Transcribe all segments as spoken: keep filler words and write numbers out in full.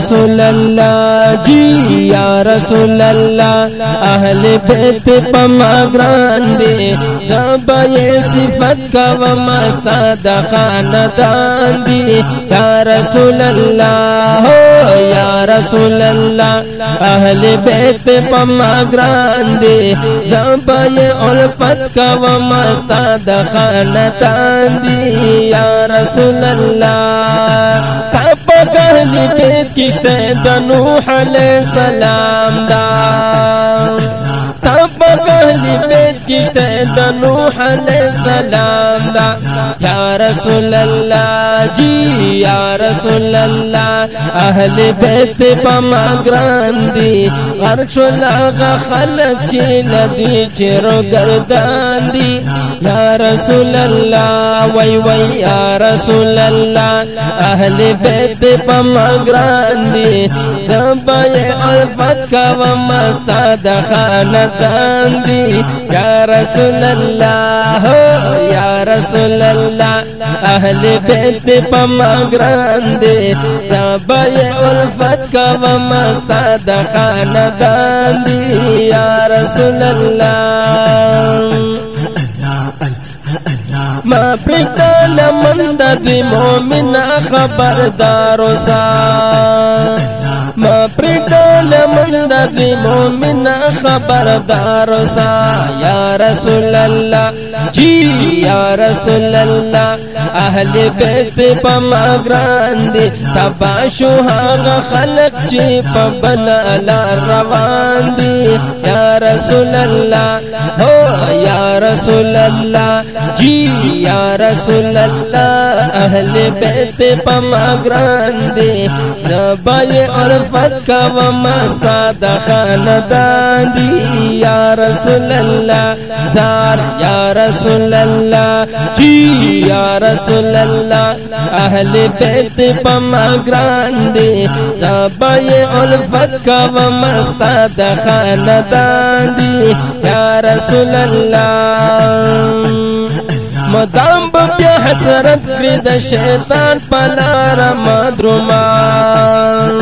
رسول اللہ جی یا رسول اللہ اہل بیت پا مگران دے زبای صفت کا ومستاد خاندان دی یا رسول اللہ ہو یا رسول اللہ اہل بیت پا مگران دے زبای الفت کا ومستاد خاندان دی یا رسول اللہ سپا کہلی بیت کشتے دا نوح علیہ السلام دا سپا کہلی بیت کشتے دا نوح علیہ السلام دا یا رسول اللہ جی یا رسول اللہ اہل بیت پا مگران دی غرش لاغا خلق چی لدی چیرو گردان دی یا رسول اللہ وی وی یا رسول اللہ اہل بیت پا مگران دی زبای الفت کا ومستاد خاندان دی یا رسول اللہ یا رسول اللہ اہل بیت پا مگران دی زبای الفت کا ومستاد خاندان دی یا رسول اللہ ما پرتا لمن دا دوی مومن خبردارو سا ما پرتا لمن دا دوی مومن خبردارو سا یا رسول اللہ جی یا رسول اللہ اہل بیت پا مگران دی تباشو هاغ خلق چی پا بلالا روان دی یا رسول اللہ ہو یا رسول اللہ جی یا رسول اللہ اہل بیت پا مگران دی زبای عرفت کا ومستاد خاندان دی یا رسول اللہ زار یا رسول اللہ جی یا رسول اللہ اہل بیت پا مگران دی زبای عرفت کا ومستاد خاندان دی یا رسول اللہ مدام بیا حسرت کرد شیطان پلار مدرومان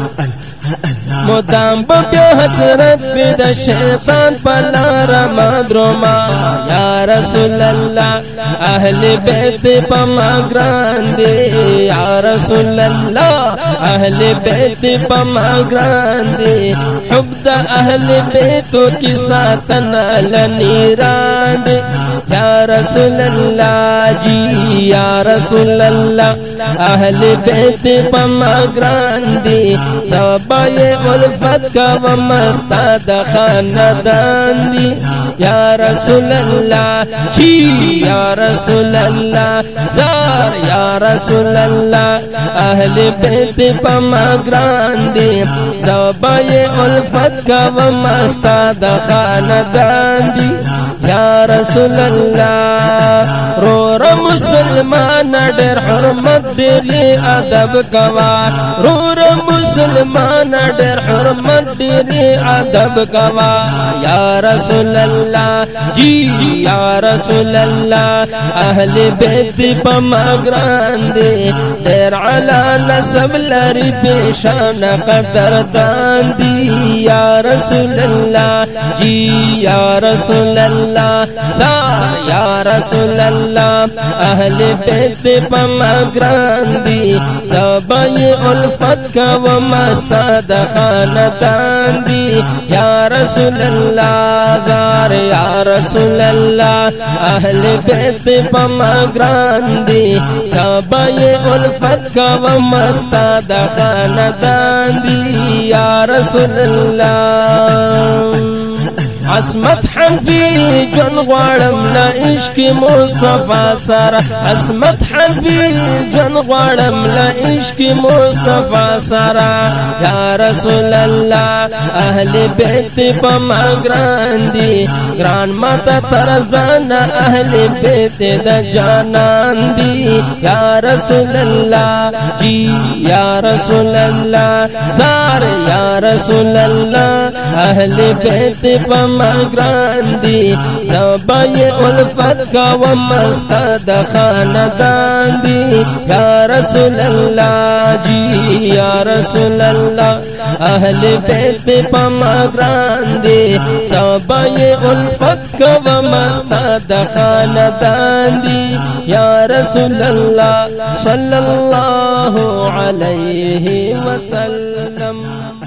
مدام بیا حسرت کرد شیطان پلار مدرومان یا رسول اللہ اہل بیت پا مگران دی یا رسول اللہ اہل بیت پا مگران دی حب دا اہل بیتو کی ساتنا لنیران دی یا رسول اللہ جی یا رسول اللہ اہل بیت پا مگران دی زبای الفت کا ومستاد خاندان دی یا رسول اللہ جی یا رسول اللہ زار یا رسول اللہ اہل بیت پا مگران دی زبای الفت کا ومستاد خاندان دی یا رسول اللہ رور مسلمان ڈر حرمت ڈیری ادب کوا رور مسلمان ڈر حرمت ڈیری ادب کوا یا رسول اللہ جی یا رسول اللہ اہل بیت پا مگران دی دیر علا نسب لری پیشان قدردان دی یا رسول اللہ جی یا رسول اللہ زار یا رسول اللہ اہل بیت پا مگران دی زبای الفت کا ومستاد خاندان دی یا رسول اللہ زار یا رسول اللہ اہل بیت پا مگران دی زبای الفت کا ومستاد خاندان دی یا رسول اللہ عصمت حنفی جن غوارم لا عشق مصطفیٰ سارا عصمت حنفی جن غوارم لا عشق مصطفیٰ سارا یا رسول اللہ اہل بیت پا مگران دی گران ماتا ترزان اہل بیت دا جانان دی یا رسول اللہ جی یا رسول اللہ زار یار یا رسول الله اهل بیت پما ګران دي زبای الفت کا ومستد خاندان دي یا رسول الله جی یا رسول الله اهل بیت پما ګران دي زبای الفت کا ومستد خاندان دي یا رسول الله صلی الله علیه وسلم.